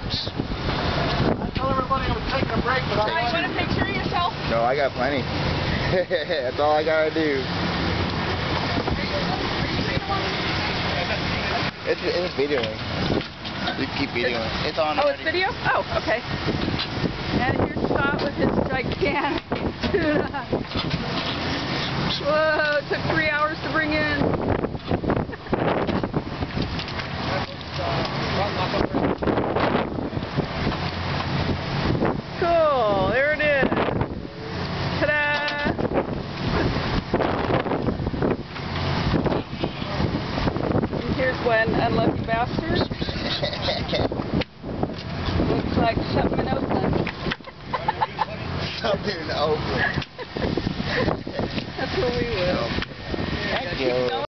I told everybody I was taking a break, but You want a picture of yourself? No, I got plenty. That's all I gotta do. It's videoing. You keep videoing. It's on. Oh, it's video? Oh, okay. And here's Scott with his gigantic tuna. Whoa, it took 3 hours to bring in. Cool, there it is. Ta-da! And here's one unlucky bastard. Looks like something in Oakland. Something in Oakland. That's where we live. Thank you.